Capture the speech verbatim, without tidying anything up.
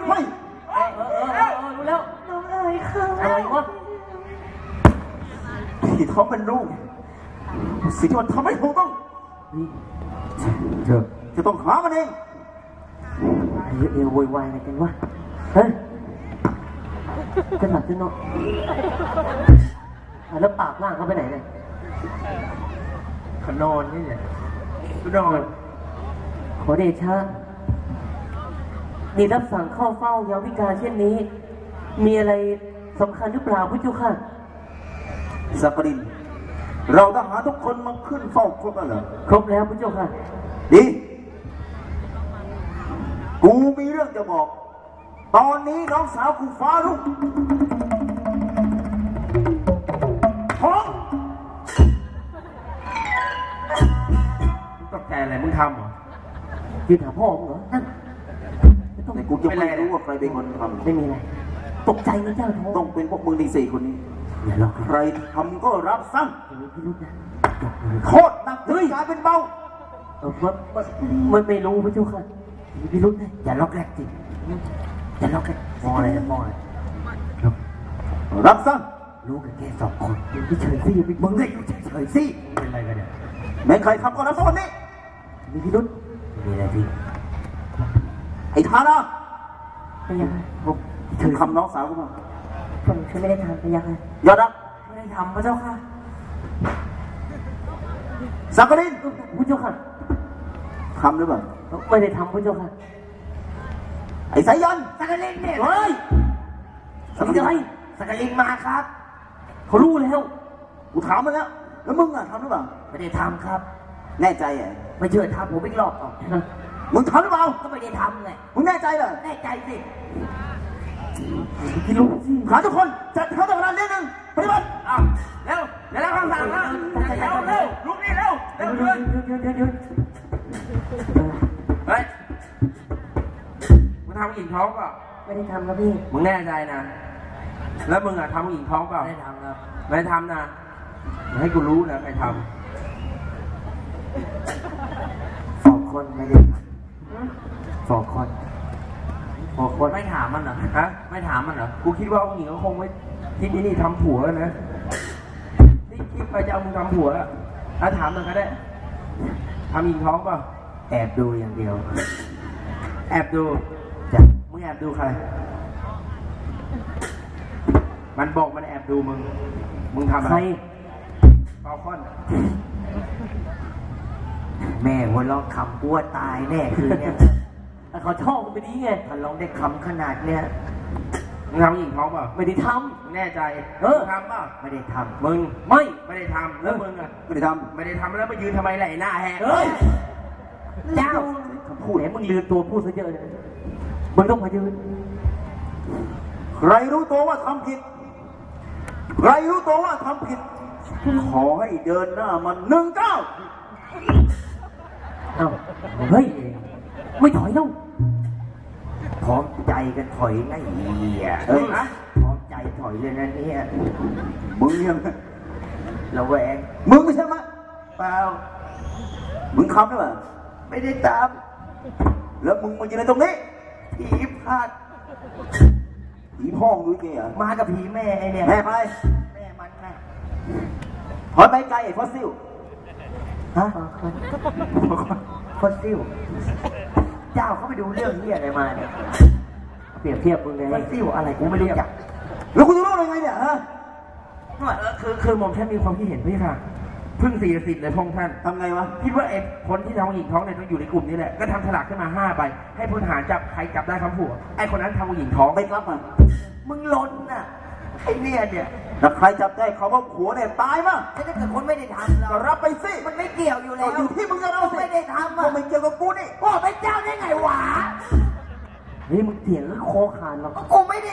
ไม่เออเออเออรู้แล้วน้องเอ๋ยค่ะอะไรวะที่เขาเป็นลูกสิ่งที่มันทำให้ถูกต้องเธอจะต้องหามันเองไอ้เอวโวยวายอะไรกันวะเฮ้ยจะหลับจะนอนแล้วปากล่างเขาไปไหนเนี่ยขนอนนี่เนี่ยขนอนขอเดชะนี่รับสั่งเข้าเฝ้ายามวิกาเช่นนี้มีอะไรสำคัญหรือเปล่าพุทธเจ้าค่ะสักดินเราทหารทุกคนมาขึ้นเฝ้าครบแล้วเหรอครบแล้วพุทธเจ้าค่ะดีกูมีเรื่องจะบอกตอนนี้น้องสาวกูฟ้ารุ่งท้องตกใจอะไรมึงทำเหรอยืนหาพ่อมึงเหรอนั่นไม่ต้องกูจะไม่รู้ว่าใครเป็นคนทำไม่มีอะไรตกใจนะเจ้าท้องต้องเป็นพวกมึงในสี่คนนี้อย่าหลอกใครทำก็รับซ้ำพี่ลูกนะโคตรหนักเลยกลายเป็นเบาเออมันไม่รู้พระเจ้าค่ะพี่ลูกนะอย่าล็อกแรกสิอย่าล็อกแรกมองอะไรมองอะไรรับซ้ำรู้กันแค่สองคนพี่เฉยซี่มึงได้อยู่เฉยซี่เป็นอะไรกันเนี่ยแม่ใครทำก็รับซ้ำนี้มีพี่รุ่นมีอะไรพี่ไอ้ทานะเป็นยังไงผมถึงคำน้องสาวกูมาผมคือไม่ได้ทำเป็นยังไงยอดรักไม่ได้ทำพระเจ้าค่ะสักกรินพระเจ้าค่ะทำหรือเปล่าไม่ได้ทำพระเจ้าค่ะไอ้สายยันสักกรินเนี่ยเฮ้ยสักกรินอะไรสักกรินมาครับเขารู้แล้วกูถามมาแล้วแล้วมึงอะทำหรือเปล่าไม่ได้ทำครับแน่ใจเหรอไม่เชื่อทำผมอีกรอบอ่ะมึงทำหรือเปล่าก็ไม่ได้ทำไงมึงแน่ใจเหรอแน่ใจสิพี่ลูกหาทุกคนจัดเขาตำนานเรื่องหนึ่งปฏิบัติอ้าวเร็วเดี๋ยวเราคำสั่งนะเร็วเร็วลุกนี่เร็วเร็วเร็วเร็วเร็วเร็วเฮ้ยมึงทำหญิงท้องเปล่าไม่ได้ทำครับพี่มึงแน่ใจนะแล้วมึงอะทำหญิงท้องเปล่าไม่ได้ทำครับไม่ทำนะให้กูรู้นะใครทำสองคนไม่ได้สองคนสองคนไม่ถามมันเหรอฮะไม่ถามมันเหรอกูคิดว่าผู้หญิงก็คงไม่ที่นี่นี่ทำผัวนะที่คิดไปจะเอามึงทำผัวแล้วถามมันก็ได้ทำหญิงท้องเปล่าแอบดูอย่างเดียวแอบดูจ้ะมึงแอบดูใครมันบอกมันแอบดูมึงมึงทำอะไรเปาคอนแม่หัวเราะคำกลัวตายแน่คืนเนี้ยเขาชอบมันไปดีไงถ้าลองได้คำขนาดเนี้ยมึงทำหญิงท้องเปล่าไม่ได้ทำแน่ใจเออทำเปล่าไม่ได้ทำมึงไม่ไม่ได้ทำแล้วมึงอ่ะไม่ได้ทำไม่ได้ทำแล้วไปยืนทำไมไหลหน้าแหกเฮ้ยเจ้าพูดไหนมึงลืมตัวพูดซะเยอะเลยมึงต้องมายืนใครรู้ตัวว่าทำผิดใครรู้ตัวว่าทำผิดขอให้เดินหน้ามันหนึ่งเก้าเอ้าเฮ้ยไม่ถอยแล้วพร้อมใจกันถอยไงเนี่ยเฮ้ยนะพร้อมใจถอยเลยนะเนี่ยมึงยังระแวงมึงไม่ใช่ไหมเปล่ามึงคำได้ไหมไม่ได้ตามแล้วมึงมาอยู่ในตรงนี้ผีพลาดผีพ่องด้วยแกอ่ะมากับผีแม่ไอเนี่ยแม่ไปแม่มันนะถอยไปไกลไอ้ฟอสซิลฮะฟอสซิลเจ้าเขาไปดูเรื่องนี้อะไรมาเนี่ยเปรียบเทียบมึงไงฟอสซิลอะไรกูไม่รู้จักแล้วกูจะรู้อะไรไงเนี่ยฮะคือคือผมแค่มีความคิดเห็นพี่ค่ะพึ่งสี่สิบเลยพงท่านทำไงวะคิดว่าไอ้คนที่ทำหญิงท้องเนี่ยต้องอยู่ในกลุ่มนี้แหละก็ทำฉลากขึ้นมาห้าใบให้พลทหารจับใครจับได้คำผัวไอ้คนนั้นทำหญิงท้องไม่รับมันมึงล้นน่ะไอ้เนี่ยเนี่ยถ้าใครจับได้เขาว่าผัวเนี่ยตายมั้งถ้าเกิดคนไม่ได้ทำเราก็รับไปสิมันไม่เกี่ยวอยู่แล้วอยู่ที่มึงจะเอาสิไม่ได้ทำอ่ะไม่เกี่ยวกับกูนี่พ่อเป็นเจ้าได้ไงวะเฮ้ยมึงเถียงแล้วคอขาดหรอกกูไม่ได้